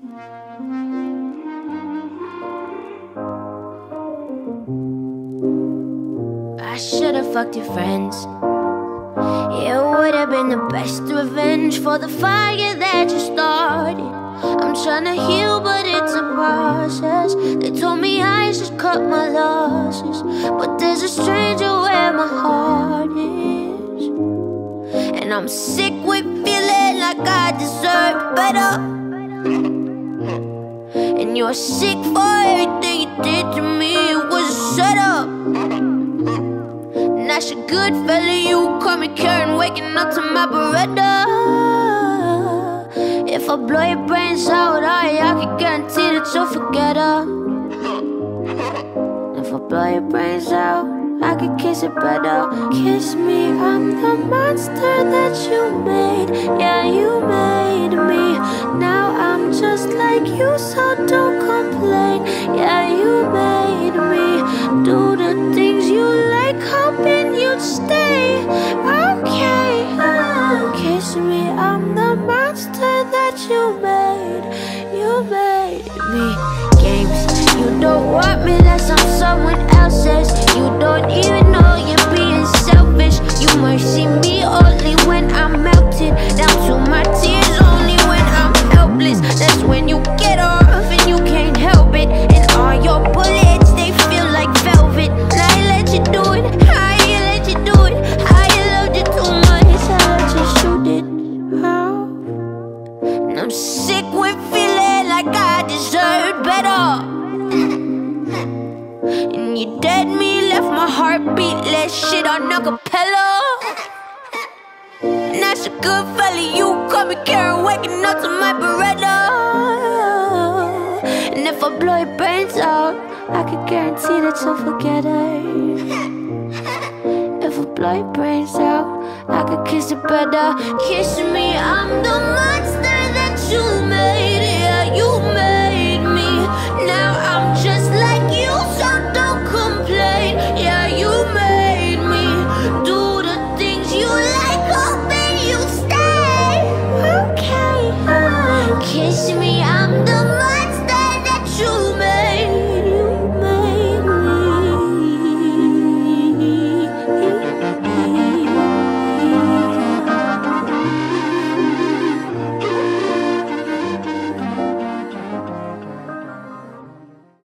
I should've fucked your friends. It would've been the best revenge for the fire that you started. I'm tryna heal, but it's a process. They told me I should cut my losses, but there's a stranger where my heart is. And I'm sick with feeling like I deserve better. And you're sick for everything you did to me. It was a setup. That's a good fella, you call me Karen, waking up to my Beretta. If I blow your brains out, I can guarantee that you'll forget her. If I blow your brains out, I could kiss it better. Kiss me, I'm the monster that you made. Yeah, you made me. Now I'm just like you, so don't complain. Yeah, you made me do the things you like, hoping you'd stay. Okay, kiss me, I'm the monster that you made. You made me. Games, you don't want me, that's on someone else's. You don't even know you're being selfish. You mercy me only when I'm melted down to my tears, only when I'm helpless. That's when you get off and you can't help it. And all your bullets, they feel like velvet. And I let you do it, I let you do it. I loved you too much, I let you shoot it. How? And I'm sick with feeling like I deserved better. And you dead me, left my heart beatless, shit on acapella. And that's a good fella, you call me Karen, waking up to my Beretta. And if I blow your brains out, I can guarantee that you'll forget her. If I blow your brains out, I could kiss it better. Kiss me, I'm the monster that you made. Yeah, you made me. Now